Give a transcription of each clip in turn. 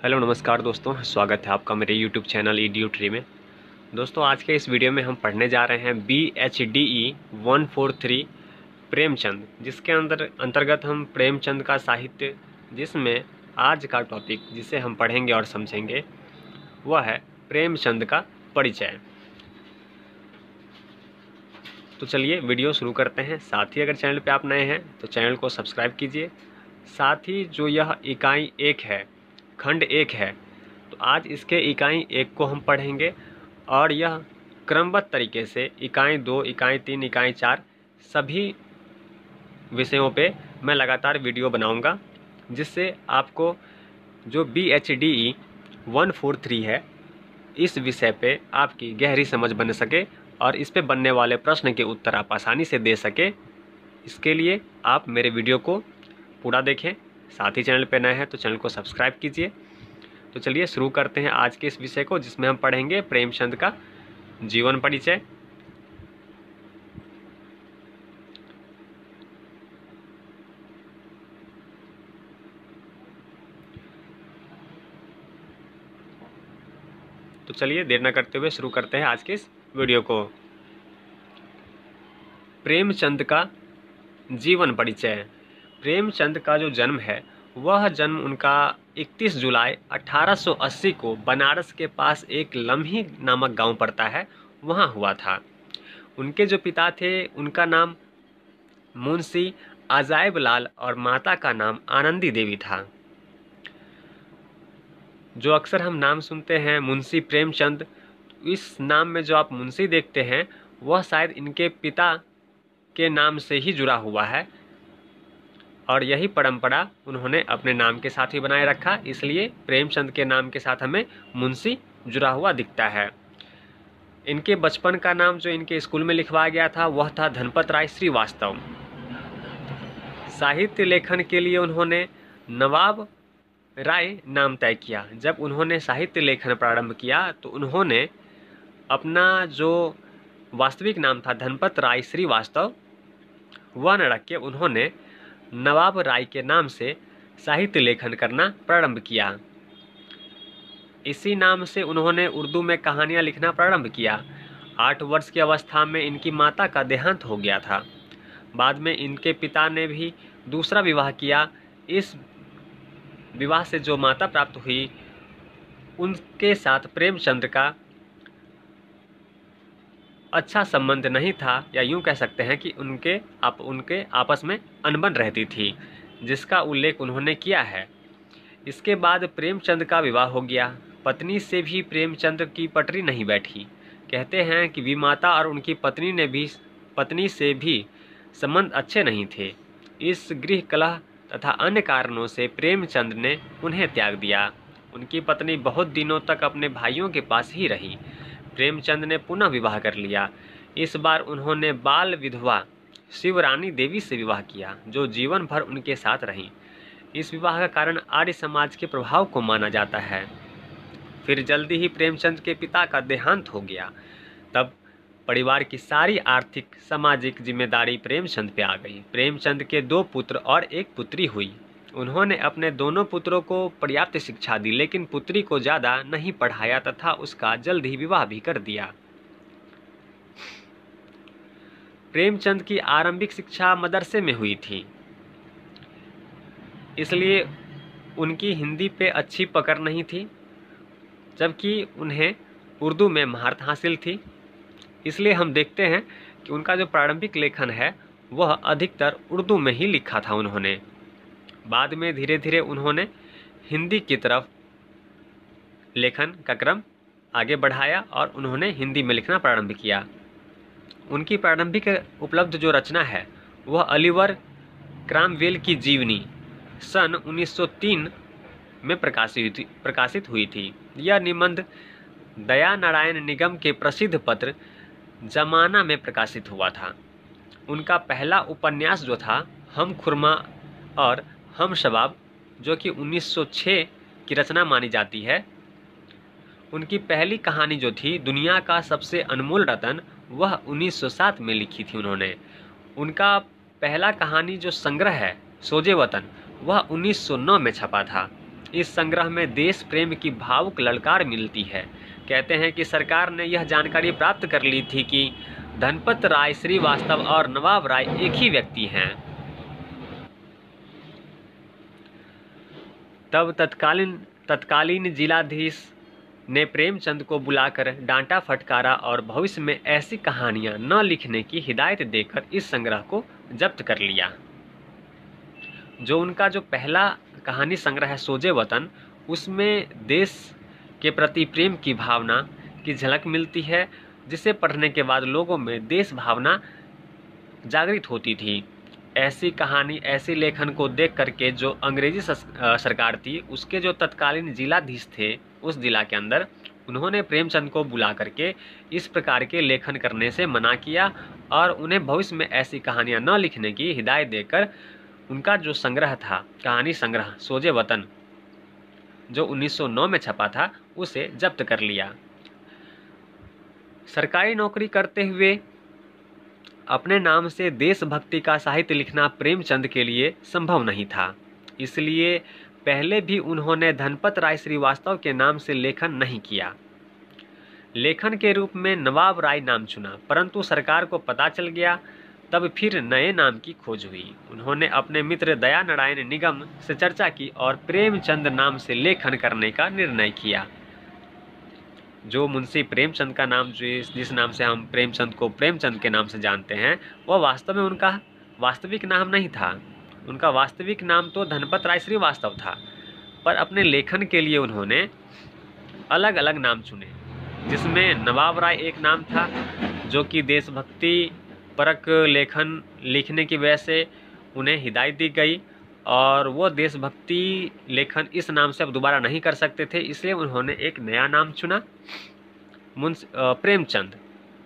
Hello नमस्कार दोस्तों, स्वागत है आपका मेरे यूट्यूब चैनल ईडीयू ट्री में। दोस्तों, आज के इस वीडियो में हम पढ़ने जा रहे हैं BHDE 143 प्रेमचंद, जिसके अंतर्गत हम प्रेमचंद का साहित्य, जिसमें आज का टॉपिक जिसे हम पढ़ेंगे और समझेंगे वह है प्रेमचंद का परिचय। तो चलिए वीडियो शुरू करते हैं। साथ ही अगर चैनल पे आप नए हैं तो चैनल को सब्सक्राइब कीजिए। साथ ही जो यह इकाई 1 है, खंड 1 है, तो आज इसके इकाई 1 को हम पढ़ेंगे और यह क्रमबद्ध तरीके से इकाई 2, इकाई 3, इकाई 4 सभी विषयों पे मैं लगातार वीडियो बनाऊंगा, जिससे आपको जो BHDE 143 है इस विषय पे आपकी गहरी समझ बन सके और इस पे बनने वाले प्रश्न के उत्तर आप आसानी से दे सके। इसके लिए आप मेरे वीडियो को पूरा देखें। साथ ही चैनल पे नए हैं तो चैनल को सब्सक्राइब कीजिए। तो चलिए शुरू करते हैं आज के इस विषय को, जिसमें हम पढ़ेंगे प्रेमचंद का जीवन परिचय। तो चलिए देर न करते हुए शुरू करते हैं आज के इस वीडियो को। प्रेमचंद का जीवन परिचय। प्रेमचंद का जो जन्म है वह जन्म उनका 31 जुलाई 1880 को बनारस के पास एक लम्ही नामक गांव पड़ता है, वहां हुआ था। उनके जो पिता थे उनका नाम मुंशी अजायब लाल और माता का नाम आनंदी देवी था। जो अक्सर हम नाम सुनते हैं मुंशी प्रेमचंद, इस नाम में जो आप मुंशी देखते हैं वह शायद इनके पिता के नाम से ही जुड़ा हुआ है और यही परंपरा उन्होंने अपने नाम के साथ ही बनाए रखा, इसलिए प्रेमचंद के नाम के साथ हमें मुंशी जुड़ा हुआ दिखता है। इनके बचपन का नाम जो इनके स्कूल में लिखवाया गया था वह था धनपत राय श्रीवास्तव। साहित्य लेखन के लिए उन्होंने नवाब राय नाम तय किया। जब उन्होंने साहित्य लेखन प्रारंभ किया तो उन्होंने अपना जो वास्तविक नाम था धनपत राय श्रीवास्तव वह न रख के उन्होंने नवाब राय के नाम से साहित्य लेखन करना प्रारंभ किया। इसी नाम से उन्होंने उर्दू में कहानियाँ लिखना प्रारंभ किया। 8 वर्ष की अवस्था में इनकी माता का देहांत हो गया था। बाद में इनके पिता ने भी दूसरा विवाह किया। इस विवाह से जो माता प्राप्त हुई उनके साथ प्रेमचंद का अच्छा संबंध नहीं था, या यूं कह सकते हैं कि उनके आपस में अनबन रहती थी, जिसका उल्लेख उन्होंने किया है। इसके बाद प्रेमचंद का विवाह हो गया। पत्नी से भी प्रेमचंद की पटरी नहीं बैठी। कहते हैं कि विमाता और उनकी पत्नी से भी संबंध अच्छे नहीं थे। इस गृह कलह तथा अन्य कारणों से प्रेमचंद ने उन्हें त्याग दिया। उनकी पत्नी बहुत दिनों तक अपने भाइयों के पास ही रही। प्रेमचंद ने पुनः विवाह कर लिया। इस बार उन्होंने बाल विधवा शिवरानी देवी से विवाह किया, जो जीवन भर उनके साथ रहीं। इस विवाह का कारण आर्य समाज के प्रभाव को माना जाता है। फिर जल्दी ही प्रेमचंद के पिता का देहांत हो गया। तब परिवार की सारी आर्थिक सामाजिक जिम्मेदारी प्रेमचंद पे आ गई। प्रेमचंद के 2 पुत्र और 1 पुत्री हुई। उन्होंने अपने दोनों पुत्रों को पर्याप्त शिक्षा दी, लेकिन पुत्री को ज़्यादा नहीं पढ़ाया तथा उसका जल्द ही विवाह भी कर दिया। प्रेमचंद की आरंभिक शिक्षा मदरसे में हुई थी, इसलिए उनकी हिंदी पे अच्छी पकड़ नहीं थी, जबकि उन्हें उर्दू में महारत हासिल थी। इसलिए हम देखते हैं कि उनका जो प्रारंभिक लेखन है वह अधिकतर उर्दू में ही लिखा था उन्होंने। बाद में धीरे धीरे उन्होंने हिंदी की तरफ लेखन का क्रम आगे बढ़ाया और उन्होंने हिंदी में लिखना प्रारंभ किया। उनकी प्रारंभिक उपलब्ध जो रचना है वह अलीवर क्रामवेल की जीवनी सन 1903 में प्रकाशित हुई थी। यह निबंध दया नारायण निगम के प्रसिद्ध पत्र जमाना में प्रकाशित हुआ था। उनका पहला उपन्यास जो था हम खुरमा और हम शबाब, जो कि 1906 की रचना मानी जाती है। उनकी पहली कहानी जो थी दुनिया का सबसे अनमोल रतन, वह 1907 में लिखी थी उन्होंने। उनका पहला कहानी जो संग्रह है सोजे वतन, वह 1909 में छपा था। इस संग्रह में देश प्रेम की भावुक ललकार मिलती है। कहते हैं कि सरकार ने यह जानकारी प्राप्त कर ली थी कि धनपत राय श्रीवास्तव और नवाब राय एक ही व्यक्ति हैं। तब तत्कालीन जिलाधीश ने प्रेमचंद को बुलाकर डांटा फटकारा और भविष्य में ऐसी कहानियां न लिखने की हिदायत देकर इस संग्रह को जब्त कर लिया। जो उनका जो पहला कहानी संग्रह है सोजे वतन, उसमें देश के प्रति प्रेम की भावना की झलक मिलती है, जिसे पढ़ने के बाद लोगों में देश भावना जागृत होती थी। ऐसी कहानी, ऐसी लेखन को देख करके जो अंग्रेजी सरकार थी, उसके जो तत्कालीन जिलाधीश थे उस जिला के अंदर, उन्होंने प्रेमचंद को बुला करके इस प्रकार के लेखन करने से मना किया और उन्हें भविष्य में ऐसी कहानियां न लिखने की हिदायत देकर उनका जो संग्रह था, कहानी संग्रह सोजे वतन, जो 1909 में छपा था, उसे जब्त कर लिया। सरकारी नौकरी करते हुए अपने नाम से देशभक्ति का साहित्य लिखना प्रेमचंद के लिए संभव नहीं था, इसलिए पहले भी उन्होंने धनपत राय श्रीवास्तव के नाम से लेखन नहीं किया। लेखन के रूप में नवाब राय नाम चुना, परंतु सरकार को पता चल गया। तब फिर नए नाम की खोज हुई। उन्होंने अपने मित्र दया नारायण निगम से चर्चा की और प्रेमचंद नाम से लेखन करने का निर्णय किया। जो मुंशी प्रेमचंद का नाम, जिस नाम से हम प्रेमचंद को प्रेमचंद के नाम से जानते हैं, वह वास्तव में उनका वास्तविक नाम नहीं था। उनका वास्तविक नाम तो धनपत राय श्रीवास्तव था, पर अपने लेखन के लिए उन्होंने अलग अलग नाम चुने, जिसमें नवाब राय एक नाम था, जो कि देशभक्ति परक लेखन लिखने की वजह से उन्हें हिदायत दी गई और वो देशभक्ति लेखन इस नाम से अब दोबारा नहीं कर सकते थे, इसलिए उन्होंने एक नया नाम चुना, प्रेमचंद।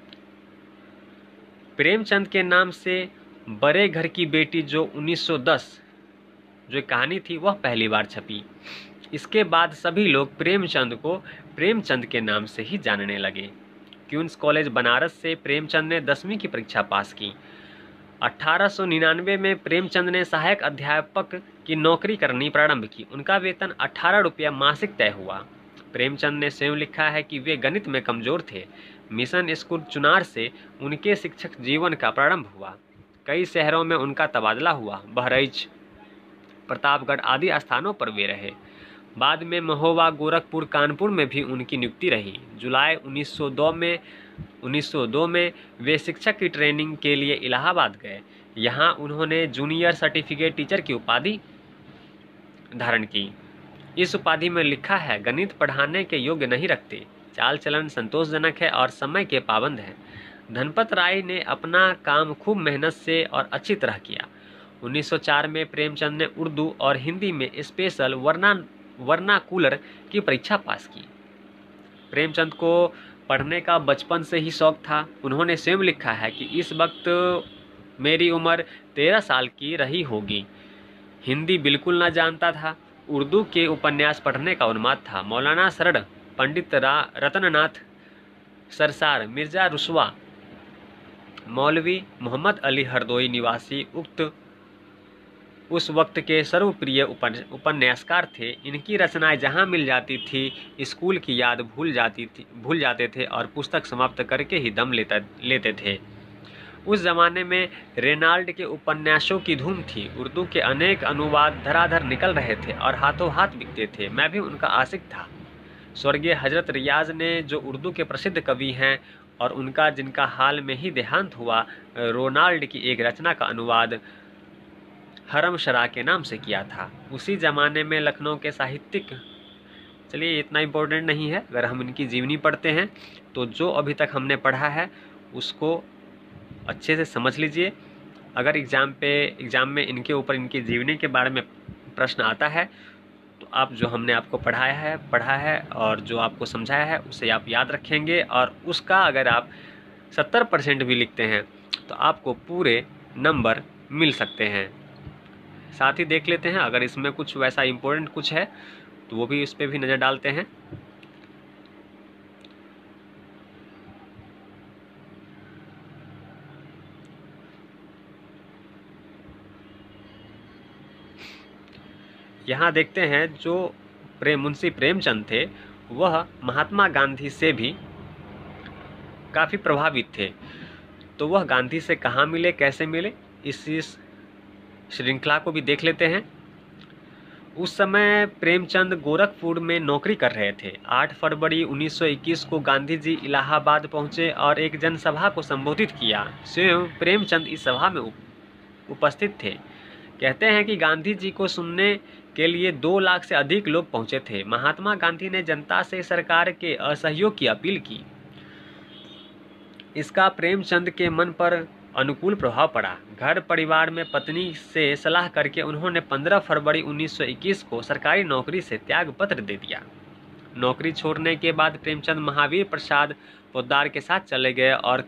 प्रेमचंद के नाम से बड़े घर की बेटी जो 1910 जो कहानी थी वह पहली बार छपी। इसके बाद सभी लोग प्रेमचंद को प्रेमचंद के नाम से ही जानने लगे। क्वींस कॉलेज बनारस से प्रेमचंद ने 10वीं की परीक्षा पास की। 1899 में प्रेमचंद ने सहायक अध्यापक की नौकरी करनी प्रारंभ की। उनका वेतन 18 रुपया मासिक तय हुआ। प्रेमचंद ने स्वयं लिखा है कि वे गणित में कमजोर थे। मिशन स्कूल चुनार से उनके शिक्षक जीवन का प्रारंभ हुआ। कई शहरों में उनका तबादला हुआ। बहराइच, प्रतापगढ़ आदि स्थानों पर वे रहे। बाद में महोबा, गोरखपुर, कानपुर में भी उनकी नियुक्ति रही। जुलाई 1902 में वे शिक्षक की ट्रेनिंग के लिए इलाहाबाद गए। यहाँ उन्होंने जूनियर सर्टिफिकेट टीचर की उपाधि धारण की। इस उपाधि में लिखा है, गणित पढ़ाने के योग्य नहीं रखते, चाल चलन संतोषजनक है और समय के पाबंद है। धनपत राय ने अपना काम खूब मेहनत से और अच्छी तरह किया। 1904 में प्रेमचंद ने उर्दू और हिंदी में स्पेशल वर्नाकुलर की परीक्षा पास की। प्रेमचंद को पढ़ने का बचपन से ही शौक था। उन्होंने स्वयं लिखा है कि इस वक्त मेरी उम्र 13 साल की रही होगी। हिंदी बिल्कुल ना जानता था। उर्दू के उपन्यास पढ़ने का उन्माद था। मौलाना शरद, पंडित रतननाथ सरसार, मिर्जा रुस्वा, मौलवी मोहम्मद अली हरदोई निवासी उस वक्त के सर्वप्रिय उपन्यासकार थे। इनकी रचनाएं जहां मिल जाती थी, स्कूल की याद भूल जाते थे और पुस्तक समाप्त करके ही दम लेते थे। उस जमाने में रेनाल्ड के उपन्यासों की धूम थी। उर्दू के अनेक अनुवाद धराधर निकल रहे थे और हाथों हाथ बिकते थे। मैं भी उनका आशिक था। स्वर्गीय हजरत रियाज ने, जो उर्दू के प्रसिद्ध कवि हैं और उनका जिनका हाल में ही देहांत हुआ, रोनाल्ड की एक रचना का अनुवाद हरम शरा के नाम से किया था। उसी ज़माने में लखनऊ के साहित्यिक, चलिए इतना इम्पोर्टेंट नहीं है, अगर हम इनकी जीवनी पढ़ते हैं तो जो अभी तक हमने पढ़ा है उसको अच्छे से समझ लीजिए। अगर एग्ज़ाम में इनके ऊपर, इनकी जीवनी के बारे में प्रश्न आता है तो आप जो हमने आपको पढ़ा है और जो आपको समझाया है उसे आप याद रखेंगे और उसका अगर आप 70% भी लिखते हैं तो आपको पूरे नंबर मिल सकते हैं। साथ ही देख लेते हैं अगर इसमें कुछ वैसा इम्पोर्टेंट कुछ है तो वो भी, इस पर भी नज़र डालते हैं। यहाँ देखते हैं जो मुंशी प्रेमचंद थे वह महात्मा गांधी से भी काफ़ी प्रभावित थे। तो वह गांधी से कहाँ मिले, कैसे मिले, इस श्रृंखला को भी देख लेते हैं। उस समय प्रेमचंद गोरखपुर में नौकरी कर रहे थे। 8 फरवरी 1921 को गांधी जी इलाहाबाद पहुंचे और एक जनसभा को संबोधित किया। स्वयं प्रेमचंद इस सभा में उपस्थित थे। कहते हैं कि गांधी जी को सुनने के लिए 2 लाख से अधिक लोग पहुंचे थे। महात्मा गांधी ने जनता से सरकार के असहयोग की अपील की। इसका प्रेमचंद के मन पर अनुकूल प्रभाव पड़ा। घर परिवार में पत्नी से सलाह करके उन्होंने 15 फरवरी 1921 को सरकारी नौकरी से त्याग पत्र दे दिया। नौकरी छोड़ने के बाद प्रेमचंद महावीर प्रसाद पोद्दार के साथ चले गए और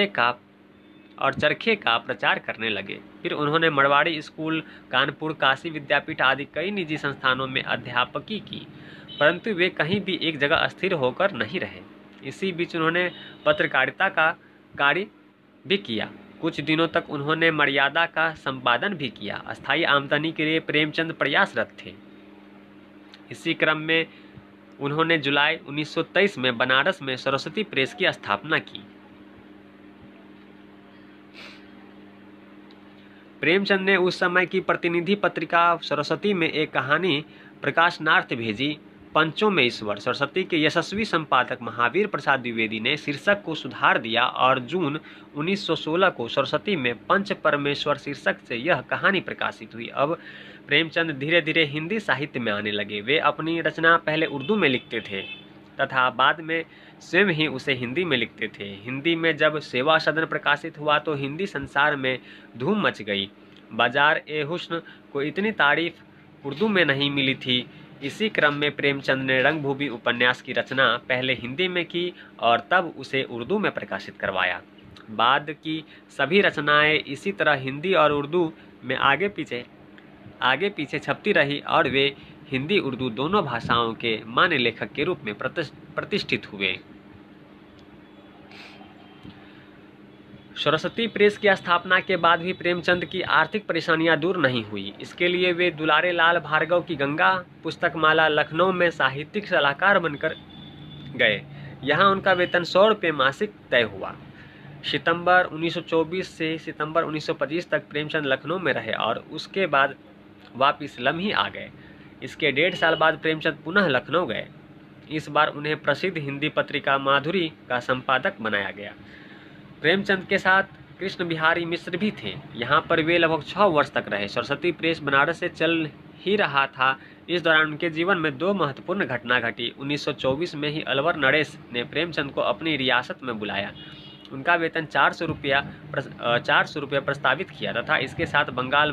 चरखे का प्रचार करने लगे। फिर उन्होंने मरवाड़ी स्कूल, कानपुर, काशी विद्यापीठ आदि कई निजी संस्थानों में अध्यापकी की, परंतु वे कहीं भी एक जगह स्थिर होकर नहीं रहे। इसी बीच उन्होंने पत्रकारिता का कार्य भी किया। कुछ दिनों तक उन्होंने मर्यादा का संपादन भी किया। अस्थायी आमदनी के लिए प्रेमचंद प्रयासरत थे। इसी क्रम में उन्होंने जुलाई 1923 में बनारस में सरस्वती प्रेस की स्थापना की। प्रेमचंद ने उस समय की प्रतिनिधि पत्रिका सरस्वती में एक कहानी प्रकाशनार्थ भेजी। पंचों में ईश्वर सरस्वती के यशस्वी संपादक महावीर प्रसाद द्विवेदी ने शीर्षक को सुधार दिया और जून 1916 को सरस्वती में पंच परमेश्वर शीर्षक से यह कहानी प्रकाशित हुई। अब प्रेमचंद धीरे धीरे हिंदी साहित्य में आने लगे। वे अपनी रचना पहले उर्दू में लिखते थे तथा बाद में स्वयं ही उसे हिंदी में लिखते थे। हिंदी में जब सेवा सदन प्रकाशित हुआ तो हिंदी संसार में धूम मच गई। बाजार ए हुस्न को इतनी तारीफ उर्दू में नहीं मिली थी। इसी क्रम में प्रेमचंद ने रंगभूमि उपन्यास की रचना पहले हिंदी में की और तब उसे उर्दू में प्रकाशित करवाया। बाद की सभी रचनाएं इसी तरह हिंदी और उर्दू में आगे पीछे छपती रही और वे हिंदी उर्दू दोनों भाषाओं के मान्य लेखक के रूप में प्रतिष्ठित हुए। सरस्वती प्रेस की स्थापना के बाद भी प्रेमचंद की आर्थिक परेशानियां दूर नहीं हुई। इसके लिए वे दुलारे लाल भार्गव की गंगा पुस्तकमाला लखनऊ में साहित्यिक सलाहकार बनकर गए। यहाँ उनका वेतन 100 रुपये मासिक तय हुआ। सितंबर 1924 से सितंबर 1925 तक प्रेमचंद लखनऊ में रहे और उसके बाद वापिस लम्ही आ गए। इसके 1.5 साल बाद प्रेमचंद पुनः लखनऊ गए। इस बार उन्हें प्रसिद्ध हिंदी पत्रिका माधुरी का संपादक बनाया गया। प्रेमचंद के साथ कृष्ण बिहारी मिश्र भी थे। यहाँ पर वे लगभग 6 वर्ष तक रहे। सरस्वती प्रेस बनारस से चल ही रहा था। इस दौरान उनके जीवन में 2 महत्वपूर्ण घटना घटी। 1924 में ही अलवर नरेश ने प्रेमचंद को अपनी रियासत में बुलाया। उनका वेतन 400 रुपया प्रस्तावित किया तथा इसके साथ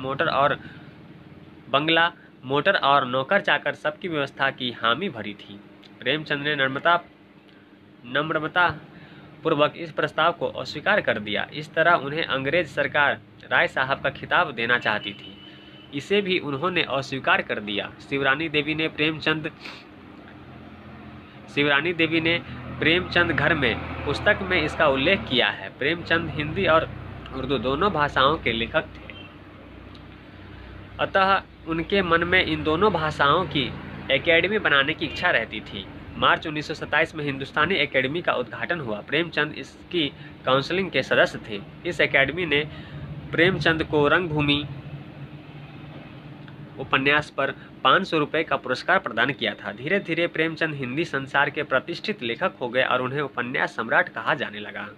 बंगला मोटर और नौकर चाकर सबकी व्यवस्था की हामी भरी थी। प्रेमचंद ने नम्रता पूर्वक इस प्रस्ताव को अस्वीकार कर दिया। इस तरह उन्हें अंग्रेज सरकार राय साहब का खिताब देना चाहती थी। इसे भी उन्होंने अस्वीकार कर दिया। शिवरानी देवी ने प्रेमचंद घर में पुस्तक में इसका उल्लेख किया है। प्रेमचंद हिंदी और उर्दू दोनों भाषाओं के लेखक थे, अतः उनके मन में इन दोनों भाषाओं की एकेडमी बनाने की इच्छा रहती थी। मार्च 1927 में हिंदुस्तानी एकेडमी का उद्घाटन हुआ। प्रेमचंद इसकी काउंसिलिंग के सदस्य थे। इस एकेडमी ने प्रेमचंद को रंगभूमि उपन्यास पर 500 रुपये का पुरस्कार प्रदान किया था। धीरे धीरे प्रेमचंद हिंदी संसार के प्रतिष्ठित लेखक हो गए और उन्हें उपन्यास सम्राट कहा जाने लगा।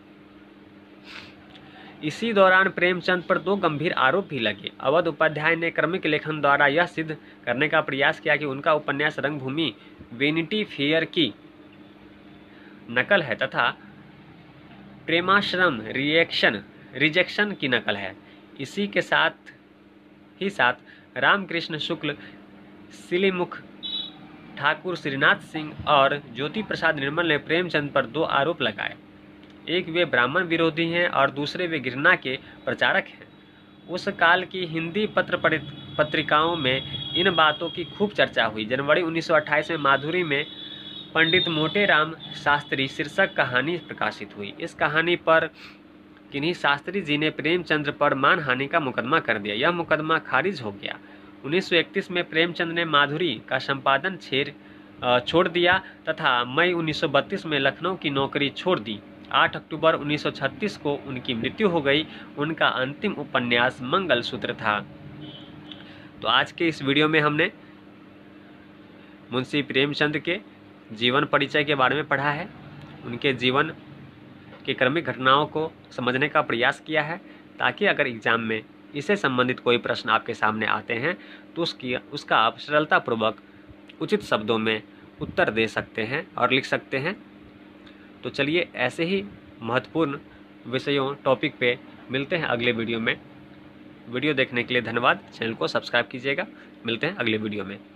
इसी दौरान प्रेमचंद पर 2 गंभीर आरोप भी लगे। अवध उपाध्याय ने क्रमिक लेखन द्वारा यह सिद्ध करने का प्रयास किया कि उनका उपन्यास रंगभूमि वेनिटी फेयर की नकल है तथा प्रेमाश्रम रिजेक्शन की नकल है। इसी के साथ ही रामकृष्ण शुक्ल, सिलीमुख ठाकुर, श्रीनाथ सिंह और ज्योति प्रसाद निर्मल ने प्रेमचंद पर 2 आरोप लगाए। एक, वे ब्राह्मण विरोधी हैं और दूसरे वे घृणा के प्रचारक हैं। उस काल की हिंदी पत्रिकाओं में इन बातों की खूब चर्चा हुई। जनवरी 1928 में माधुरी में पंडित मोटेराम शास्त्री शीर्षक कहानी प्रकाशित हुई। इस कहानी पर किन्हीं शास्त्री जी ने प्रेमचंद पर मानहानि का मुकदमा कर दिया। यह मुकदमा खारिज हो गया। 1931 में प्रेमचंद ने माधुरी का संपादन छोड़ दिया तथा मई 1932 में लखनऊ की नौकरी छोड़ दी। 8 अक्टूबर 1936 को उनकी मृत्यु हो गई। उनका अंतिम उपन्यास मंगलसूत्र था। तो आज के इस वीडियो में हमने मुंशी प्रेमचंद के जीवन परिचय के बारे में पढ़ा है, उनके जीवन के क्रमिक घटनाओं को समझने का प्रयास किया है, ताकि अगर एग्जाम में इससे संबंधित कोई प्रश्न आपके सामने आते हैं तो उसका आप सरलतापूर्वक उचित शब्दों में उत्तर दे सकते हैं और लिख सकते हैं। तो चलिए ऐसे ही महत्वपूर्ण विषयों टॉपिक पे मिलते हैं अगले वीडियो में। वीडियो देखने के लिए धन्यवाद। चैनल को सब्सक्राइब कीजिएगा। मिलते हैं अगले वीडियो में।